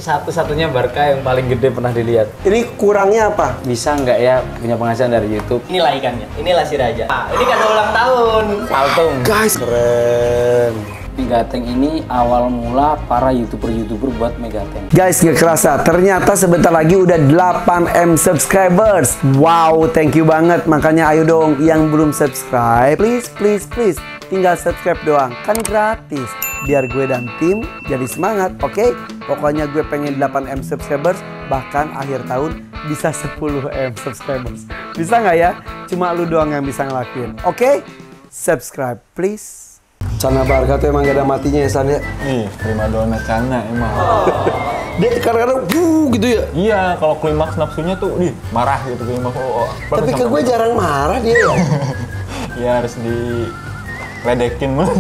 satu-satunya Barca yang paling gede pernah dilihat. Ini kurangnya apa? Bisa nggak ya punya penghasilan dari YouTube? Inilah ikannya, inilah si Raja. Nah, ini kado ulang tahun. Saltung. Guys, keren. Megateng ini awal mula para YouTuber buat Megateng. Guys, nggak kerasa, ternyata sebentar lagi udah 8M subscribers. Wow, thank you banget. Makanya ayo dong, yang belum subscribe, please, tinggal subscribe doang, kan gratis. Biar gue dan tim jadi semangat, oke? Pokoknya gue pengen 8M subscribers, bahkan akhir tahun bisa 10M subscribers. Bisa nggak ya? Cuma lu doang yang bisa ngelakuin, oke? Subscribe, please. Cana Barca tuh emang gak ada matinya ya, San ya? Ih, primadona Cana emang. Dia kadang-kadang gitu ya? Iya, kalau klimaks nafsunya tuh marah gitu klimaks. Tapi ke gue jarang marah dia ya. Ya harus diledekin mulu.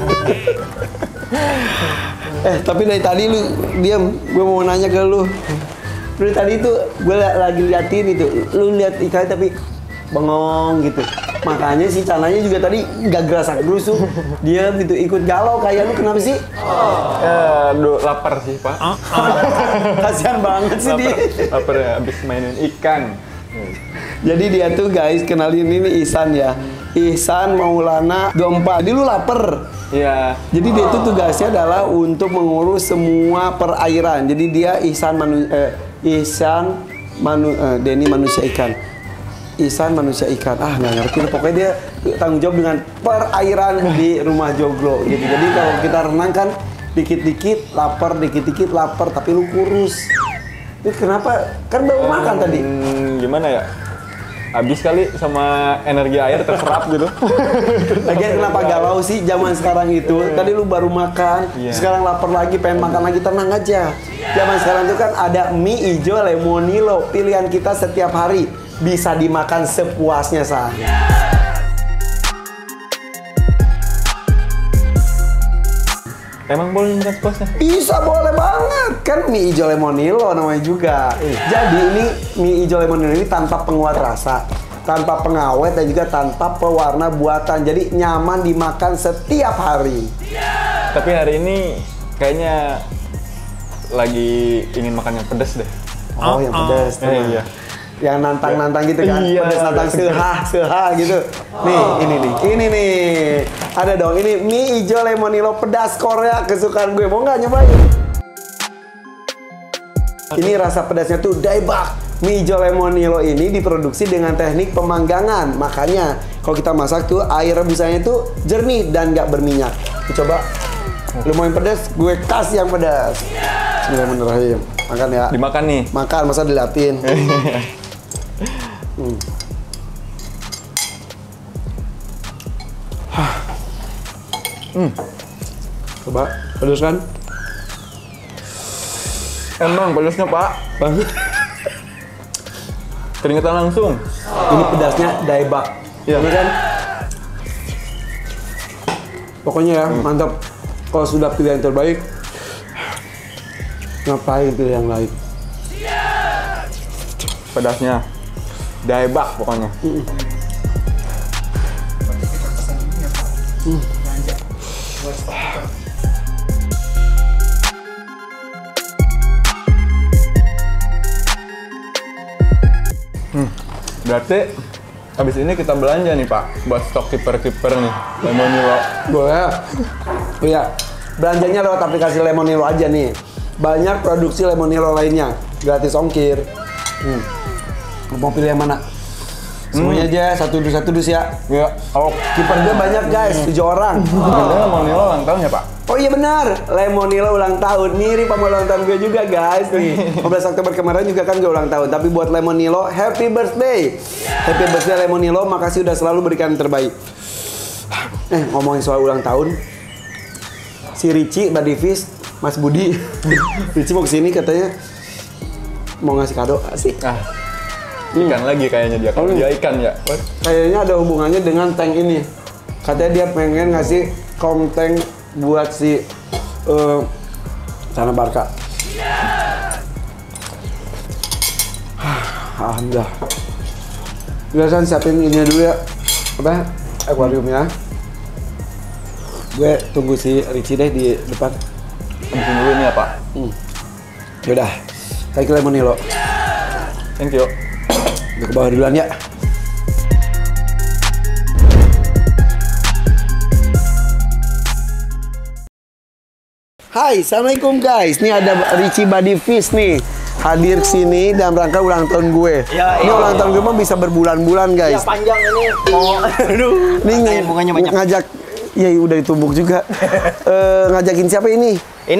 Tapi dari tadi lu diam, gue mau nanya ke lu. Dari tadi tuh gue lagi liatin itu, lu lihat ikannya tapi bengong gitu. Makanya si Cananya juga tadi nggak gerasak gerusuk, dia gitu ikut galau kayak lu. Kenapa sih? Aduh, lapar sih Pak. Kasihan banget sih dia. Lapar ya, abis mainin ikan. Jadi dia tuh guys, kenalin ini Ihsan ya. Ihsan Maulana 24. Jadi lu lapar. Iya. Jadi dia tuh tugasnya adalah untuk mengurus semua perairan. Jadi dia Denny manusia ikan. Ihsan manusia ikan. Nggak ngerti. Pokoknya dia tanggung jawab dengan perairan di rumah Joglo gitu. Jadi kalau kita renang kan dikit-dikit lapar, tapi lu kurus. Ini kenapa? Kan baru makan tadi. Gimana ya? Habis kali sama energi air terserap gitu. Lagian kenapa galau sih zaman sekarang itu? Tadi lu baru makan, sekarang lapar lagi, pengen makan lagi, tenang aja. Zaman sekarang itu kan ada mie hijau lemonilo, pilihan kita setiap hari. Bisa dimakan sepuasnya saja. Emang boleh makan sepuasnya? Bisa, boleh banget. Kan mie hijau lemonilo namanya juga. Jadi ini mie hijau lemonilo ini tanpa penguat rasa, tanpa pengawet, dan juga tanpa pewarna buatan. Jadi nyaman dimakan setiap hari. Tapi hari ini kayaknya lagi ingin makan yang pedas deh. Oh, yang pedas. Iya. Yang nantang-nantang gitu kan, Iya, pedas nantang seha gitu. Nih, ini nih. Ada dong, ini mie hijau lemonilo pedas Korea kesukaan gue. Mau nggak nyobain? Ini rasa pedasnya tuh daebak. Mie hijau lemonilo ini diproduksi dengan teknik pemanggangan. Makanya kalau kita masak tuh air rebusannya tuh jernih dan nggak berminyak. Coba. Lu mau yang pedas, gue kasih yang pedas. Bismillahirrahmanirrahim. Makan ya. Dimakan nih. Makan, masa diliatin. Coba, pedas kan? Emang pedasnya Pak. Keringetan langsung. Ini pedasnya daebak. Iya. Ini kan? Pokoknya ya, mantap. Kalau sudah pilihan terbaik, ngapain pilih yang lain? Pedasnya daebak pokoknya. Berarti habis ini kita belanja nih Pak buat stok kiper nih lemonilo. Boleh. Iya. Belanjanya lewat aplikasi Lemonilo aja nih. Banyak produksi Lemonilo lainnya, gratis ongkir. Mau pilih yang mana? Semuanya aja, satu dus ya. Ya, kalau Kiper gue banyak guys, 7 orang. Ini lemonilo ulang tahun ya Pak? Oh iya benar, Lemonilo ulang tahun. Mirip sama ulang tahun gue juga guys nih. 15 Oktober kemarin juga kan gue ulang tahun. Tapi buat Lemonilo, happy birthday. Happy birthday Lemonilo, makasih udah selalu berikan yang terbaik. Ngomongin soal ulang tahun, si Ricci, Mbak Divis, Mas Budi, Ricci mau kesini katanya mau ngasih kado. Asik. Ikan lagi kayaknya dia. Kalau dia ikan ya. Kayaknya ada hubungannya dengan tank ini. Katanya dia pengen ngasih konten buat si Cana Barca. Alhamdulillah. Biasanya siapin ini dulu ya. Apa? Akuariumnya. Gue tunggu si Ricci deh di depan. Habisin dulu ini ya Pak. Yaudah, kayak lemon nih lo. Thank you. Gue ke bawah duluan ya. Hai, assalamualaikum guys. Nih ada Richie Body Fish nih. Hadir sini dalam rangka ulang tahun gue. Ya, ini ulang tahun gue mah bisa berbulan-bulan guys. Ya panjang ini. Mau aduh. Nih Bunganya banyak. ngajak, ya udah ditumbuk juga. Ngajakin siapa ini?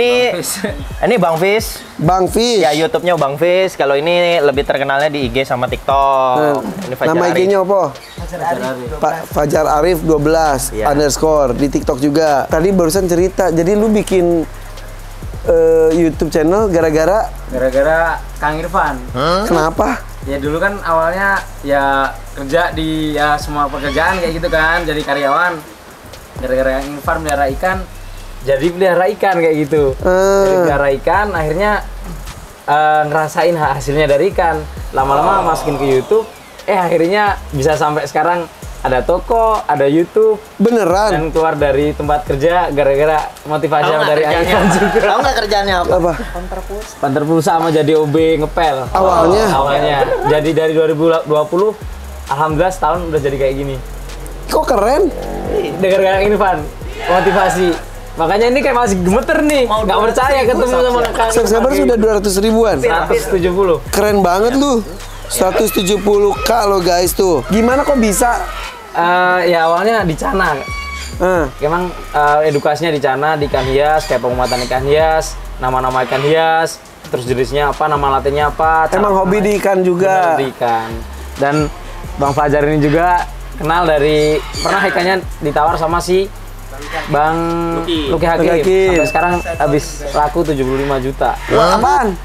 Ini Bang Fish. Bang Fish. Ya YouTube-nya Bang Fish. Kalau ini lebih terkenalnya di IG sama TikTok. Ini Fajar Nama Arif. IG-nya apa? Pak Fajar Arif 12 Iya. _ di TikTok juga. Tadi barusan cerita, jadi lu bikin YouTube channel gara-gara Kang Irfan. kenapa? Ya dulu kan awalnya ya kerja di ya semua pekerjaan kayak gitu kan, jadi karyawan. Gara-gara Kang Irfan melihara ikan, jadi pelihara ikan kayak gitu. Jadi pelihara ikan, akhirnya ngerasain hasilnya dari ikan. Lama-lama masukin ke YouTube, akhirnya bisa sampai sekarang ada toko, ada YouTube, Beneran? dan keluar dari tempat kerja gara-gara motivasi dari ikan juga. Tahu nggak kerjaannya apa? Apa? Panter pulsa sama jadi OB ngepel. Awalnya. Jadi dari 2020, alhamdulillah setahun udah jadi kayak gini. Kok keren? Gara-gara ini Van, motivasi. Makanya ini kayak masih gemeter nih. Nggak percaya ketemu sama Kang. Subscriber sudah 200 ribuan. 170. Keren banget lu. 170k lo guys tuh. Gimana kok bisa? Ya awalnya di Cana. Emang edukasinya di Cana, di ikan hias, kayak pengumatan ikan hias, nama-nama ikan hias, terus jenisnya apa, nama latinnya apa. Emang hobi di ikan juga. Di ikan. Dan Bang Fajar ini juga kenal dari pernah ikannya ditawar sama si Bang Luki Hakim. Sampai sekarang habis laku 75 juta. Wah, apaan?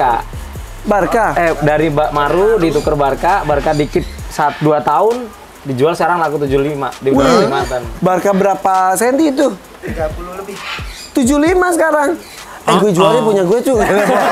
Barca. Dari Maru ditukar Barca dikit 2 tahun dijual sekarang laku 75 di Kalimantan. Barca berapa senti itu? 30 lebih. 75 sekarang. Gue jualnya punya gue cuy.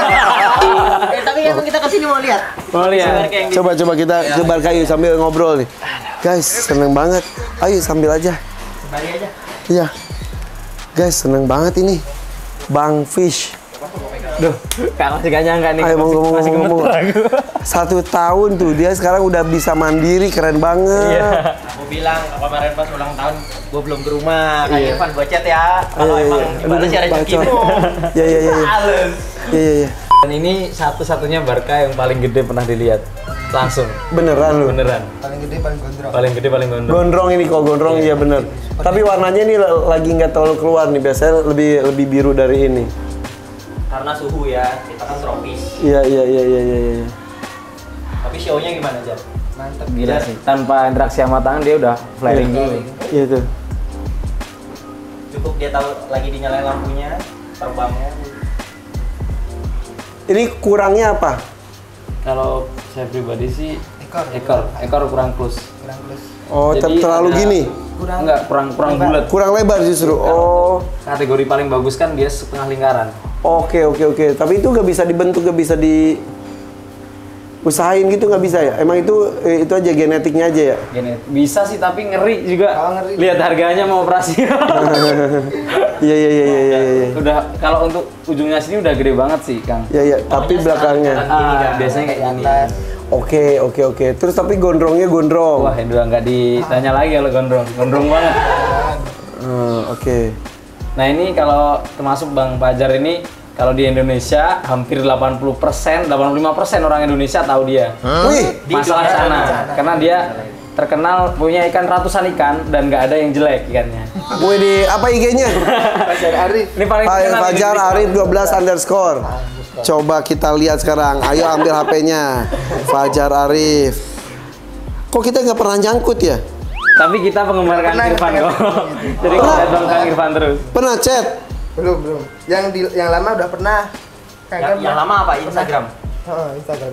Tapi emang kita kesini mau lihat. Mau lihat? Coba kita ke Barca yuk sambil ngobrol nih. Guys, seneng banget. Ayo sambil aja. Kembali aja. Iya. Guys, seneng banget ini. Bang Fish. Duh, Kak masih gak nyangka nih. Ayo Masih ngomong. gemeter aku. 1 tahun tuh dia sekarang udah bisa mandiri, keren banget. Aku bilang kemarin pas ulang tahun gue belum ke rumah. Kak Irfan gue chat ya. Kalau emang gimana sih rezekimu? Iya. Halus. Iya. Dan ini satu-satunya Barca yang paling gede pernah dilihat langsung. Beneran lu. Beneran. Paling gede paling gondrong. Paling gede paling gondrong. Gondrong ini kok gondrong iya bener. Tapi warnanya ini lagi nggak terlalu keluar nih. Biasanya lebih biru dari ini. Karena suhu ya, kita kan tropis. Iya. Tapi show-nya gimana, Jar? Mantap. Gila sih. Tanpa interaksi sama tangan dia udah flying dulu. Iya tuh. Cukup dia tahu lagi dinyalain lampunya, terbangnya. Ini kurangnya apa? Kalau saya pribadi sih ekor kurang close. Oh, Jadi terlalu ada- gini. kurang bulat. Kurang lebar justru. Oh. Kategori paling bagus kan dia setengah lingkaran. Oke. Tapi itu nggak bisa dibentuk, nggak bisa di usahain gitu, nggak bisa ya? Emang itu aja genetiknya aja ya? Bisa sih tapi ngeri juga. Lihat harganya mau operasi. Iya. Udah kalau untuk ujungnya sini udah gede banget sih, Kang. Iya. Tapi belakangnya. Biasanya kayak gini. Oke. Terus tapi gondrongnya gondrong. Wah, udah nggak ditanya lagi kalau gondrong banget. Oke. Nah ini kalau termasuk Bang Fajar ini kalau di Indonesia hampir 85% orang Indonesia tahu dia. Wih, Masalah sana karena dia terkenal punya ikan ratusan ikan dan nggak ada yang jelek ikannya. gue di apa IG-nya? Fajar Arif. Ini paling terkenal Fajar di Arif 12 _. Coba kita lihat sekarang. Ayo ambil HP-nya. Fajar Arif. Kok kita nggak pernah nyangkut ya? Tapi kita penggemar Kang Irfan kok. Jadi kita dong Kang Irfan terus. Pernah chat? Belum. Yang lama udah pernah. Yang lama apa? Instagram. Instagram.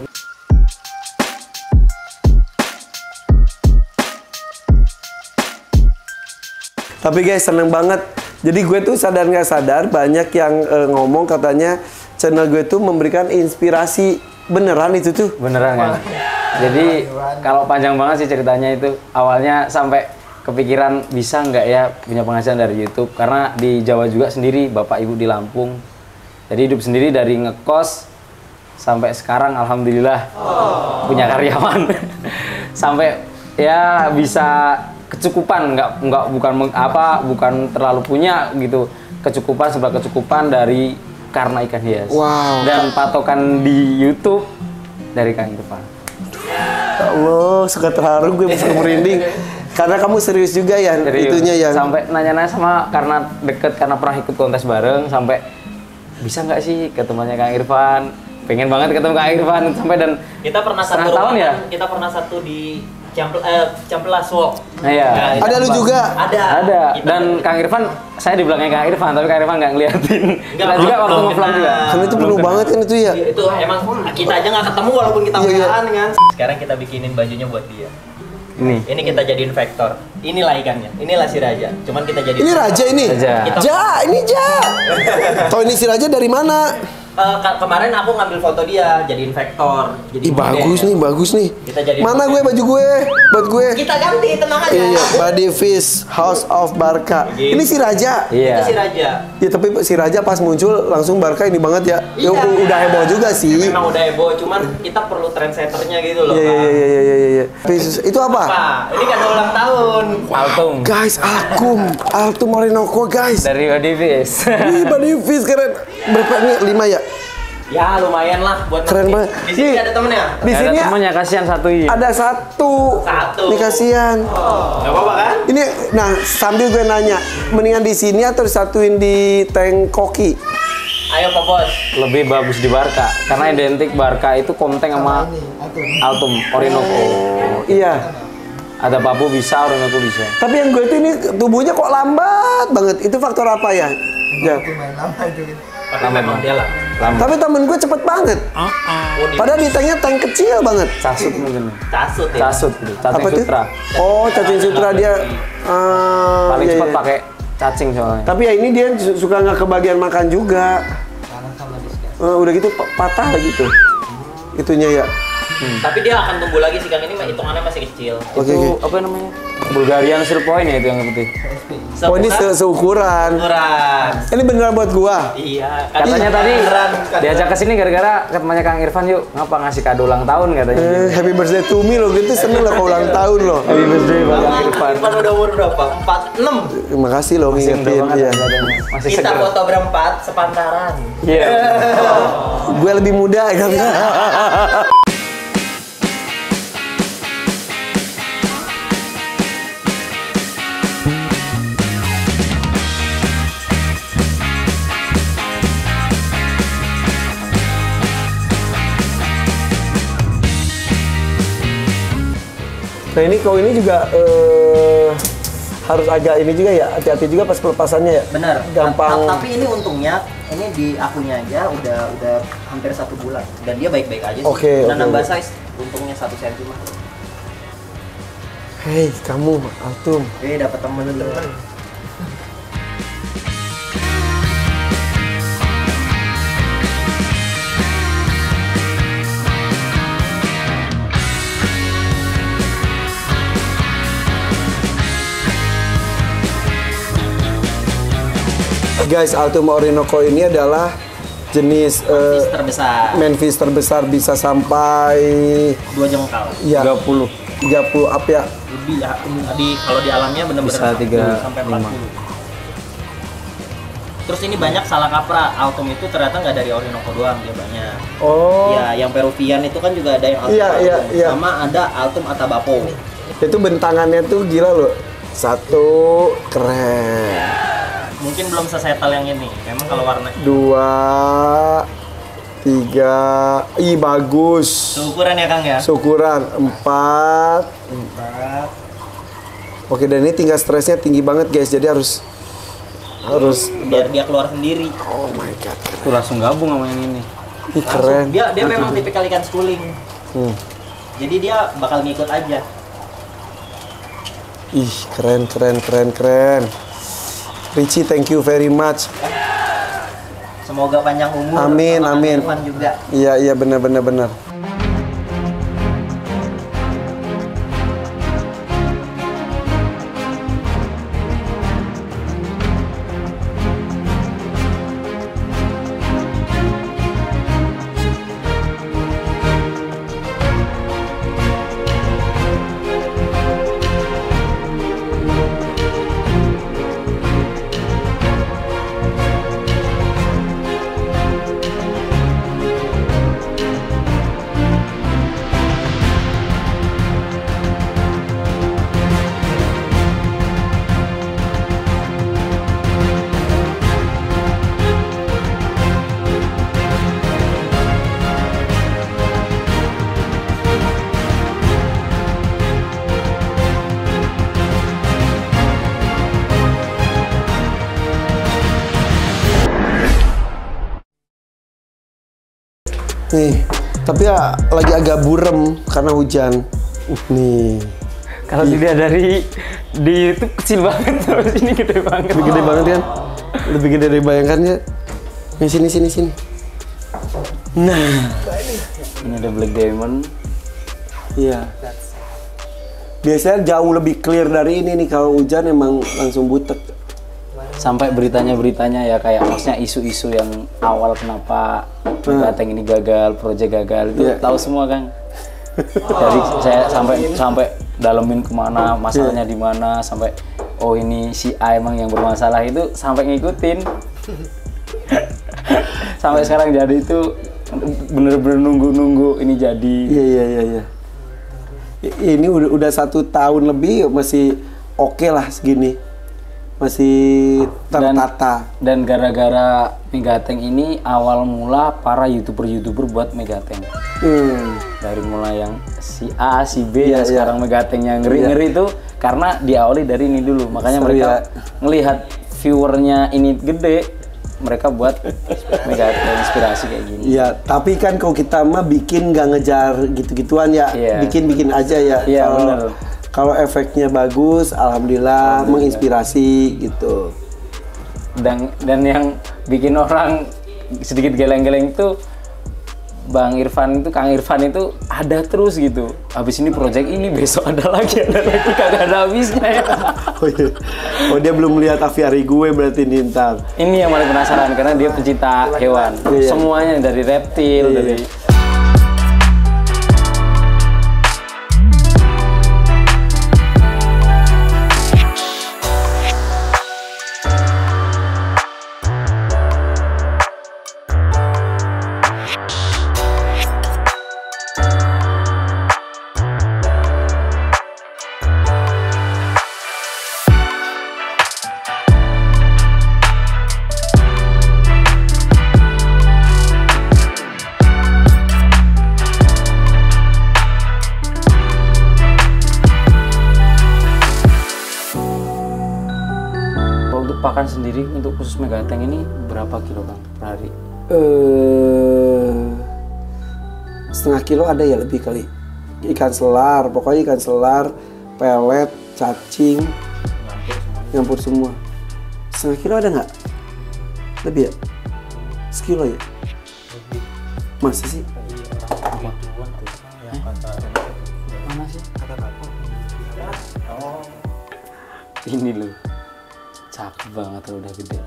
Tapi guys seneng banget. Jadi gue tuh sadar nggak sadar banyak yang ngomong katanya channel gue tuh memberikan inspirasi. Beneran itu tuh? Beneran kan? Jadi kalau panjang banget sih ceritanya itu awalnya sampai kepikiran bisa nggak ya punya penghasilan dari YouTube karena di Jawa juga sendiri bapak ibu di Lampung. Jadi hidup sendiri dari ngekos sampai sekarang alhamdulillah punya karyawan. Sampai ya bisa kecukupan, bukan terlalu punya gitu. Kecukupan sebuah kecukupan dari karena ikan hias. Wow. Dan patokan di YouTube dari Kang Irfan. Ya Allah, suka terharu gue bisa merinding. Karena kamu serius juga ya, Serius. itunya ya. Sampai nanya-nanya sama karena deket, karena pernah ikut kontes bareng, sampai bisa nggak sih ketemuannya Kang Irfan? Pengen banget ketemu Kang Irfan sampai dan Kita pernah setengah satu tahun rumah ya? kan, kita pernah satu di Ciampelas Walk. Nah, iya. Ya, Ada lu juga? Ada. Kita Dan Kang Irfan, saya di belakangnya Kang Irfan, tapi Kang Irfan nggak ngeliatin. Kita belum- juga waktu belum ngevlog kenal. juga. Karena itu penuh banget kan itu ya. Itu emang kita aja nggak ketemu walaupun kita Iya, iya. WA-an kan. Sekarang kita bikinin bajunya buat dia. Ini. Ini kita jadiin vektor. Inilah ikannya. Inilah si raja. Cuman kita jadiin. Ini Raja ini. Raja. Ini Ja. Tahu ini si Raja dari mana? Kemarin aku ngambil foto dia, jadiin vektor. Jadi Ih bagus nih, bagus nih. Kita jadi- Mana gue baju gue? Buat gue. Kita ganti, tenang aja. Iya, Body Fish House of Barca. Gitu. Ini si Raja. Iya. Itu si raja. Ya tapi si Raja pas muncul langsung Barca ini banget ya. Ya, Iya. udah heboh juga sih. Memang udah heboh, cuman kita perlu trendsetternya gitu loh. Iya Pak. iya iya iya iya. Fish, itu apa? Pak, ini kan ulang tahun. Altum Guys, Altum Orinoco guys. dari Odivis. Wih, Body Fish keren. Berapa nih? 5 ya? Ya lumayan lah buat Keren nanti. banget. Di sini Nih. ada temennya. Di Ada sini temennya kasihan satuin. ada satu. Nih kasihan. Gak apa-apa kan? Ini, nah sambil gue nanya, mendingan di sini atau disatuin di tank koki? Ayo Pak Bos. Lebih bagus di Barca karena identik Barca itu Komteng sama Altum Orinoco. Iya. Ada Papu bisa, Orinoco bisa. Tapi yang gue itu ini tubuhnya kok lambat banget. Itu faktor apa ya? Ya. Itu main lama itu gitu. Tapi memang dia lah. Lama. Tapi temen gue cepet banget. Oh, di Padahal di tanknya tank kecil banget. Casut mungkin. Casut ya. Casut gitu. Cacing Apa tuh? sutra. Oh, cacing sutra dia. Paling Iya, cepat iya. pakai cacing soalnya. Tapi ya ini dia suka nggak kebagian makan juga. Udah gitu patah gitu. Itunya ya. Tapi dia akan tumbuh lagi sih Kang, ini hitungannya masih kecil. Oke, Itu oke. apa namanya? Bulgarian Silpoin ya itu yang putih. Oh ini seukuran. Ukuran. Ini beneran buat gua. Iya. Katanya tadi beneran, kan. diajak ke sini gara-gara ketemuannya Kang Irfan, yuk ngapa ngasih kado ulang tahun katanya. Happy birthday to me loh, gitu seneng loh kalau ulang tahun loh. Happy birthday buat Kang Bang Irfan. Irfan udah umur berapa? 46. Terima kasih loh Masih muda ngingetin. banget Iya. katanya. Masih Kita seger. foto berempat sepantaran. Iya. Gue lebih muda kan. Nah ini kau ini juga harus agak ini juga ya, hati-hati juga pas pelepasannya ya. Benar. Gampang. Tapi ini untungnya ini di akunya aja udah hampir 1 bulan dan dia baik-baik aja sih. Oke, Dan oke. nambah size untungnya 1 cm. Hei kamu Altum. Dapat temen lu. Guys, Altum Orinoco ini adalah jenis Fish terbesar. manfish terbesar, bisa sampai 2 jengkal. ya 30. 30 apa ya? Lebih ya, kalau di alamnya benar-benar Bisa 30 sampai 35. 40. Terus ini banyak salah kaprah. Altum itu ternyata nggak dari Orinoco doang, dia banyak. Oh, Ya, yang Peruvian itu kan juga ada yang Altum. Iya, iya, Altum. iya. Sama ada Altum Atabapo. itu bentangannya tuh gila loh. 1 keren. Mungkin belum sesetel yang ini. Memang kalau warna 2 3 ih bagus. seukuran ya Kang ya. Syukuran 4. Oke, dan ini tingkat stresnya tinggi banget guys. Jadi harus Biar dia keluar sendiri. oh my god. Itu langsung gabung sama yang ini. Ini keren. Dia memang tipikal ikan schooling. Hmm. Jadi dia bakal ngikut aja. Ih, keren. Richie, thank you very much. Semoga panjang umur. Amin, sama amin. Irfan juga. Iya, benar. Nih, tapi ya lagi agak burem karena hujan. Nih. Kalau dilihat dari di YouTube kecil banget, terus ini gede banget. Lebih gede banget kan? Lebih gede dari bayangannya. Nih sini. Nah, Ini ada Black Diamond. iya. Biasanya jauh lebih clear dari ini nih, kalau hujan emang langsung butek. Sampai beritanya ya kayak maksudnya isu-isu yang awal kenapa Megateng ini gagal, proyek gagal itu tahu semua kan. Dari saya sampai dalemin kemana, masalahnya di mana, sampai oh ini si A emang yang bermasalah itu sampai ngikutin. Sampai sekarang jadi itu bener-bener nunggu ini jadi. Iya. Ini udah 1 tahun lebih masih oke lah segini. Masih tertata. Dan gara-gara Megateng ini awal mula para YouTuber buat Megateng. Dari mulai yang si A, si B, sekarang Megateng yang ngeri-ngeri itu karena diawali dari ini dulu. Makanya mereka ngelihat viewernya ini gede, mereka buat Megateng inspirasi kayak gini. Iya, tapi kan kalau kita mah bikin nggak ngejar gitu-gituan ya, bikin aja ya. Iya, benar. Kalau efeknya bagus, alhamdulillah menginspirasi gitu. Dan yang bikin orang sedikit geleng-geleng itu Kang Irfan itu ada terus gitu. Habis ini project ini besok ada lagi kagak ada habisnya ya. Oh dia belum lihat aviari gue berarti nih ntar. Ini yang paling penasaran karena dia pecinta hewan. Semuanya dari reptil, dari pakan sendiri untuk khusus Megateng ini berapa kilo Bang per hari? Setengah kilo ada ya lebih kali. Ikan selar, pokoknya ikan selar, pelet, cacing, nyampur semua. Setengah kilo ada nggak? Lebih ya? Sekilo ya? Masa sih? Mana sih? Ini loh. Cakep banget kalau udah gede.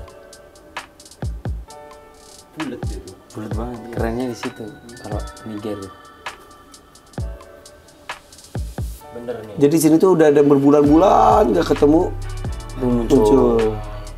Bulat banget. Kerennya di situ kalau Niger. Bener nih. Jadi sini tuh udah ada berbulan-bulan nggak ketemu muncul.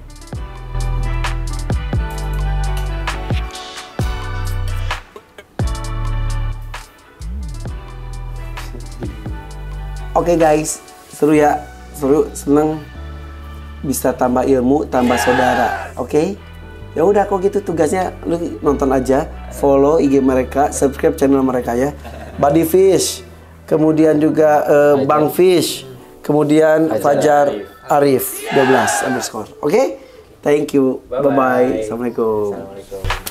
Oke guys, seru ya, seneng. Bisa tambah ilmu, tambah saudara, oke? Ya udah kok gitu tugasnya lu nonton aja, follow IG mereka, subscribe channel mereka ya. Buddy Fish, kemudian juga Bang Fish, kemudian Fajar Arif 12 _. Oke? Thank you. Bye bye. Assalamualaikum.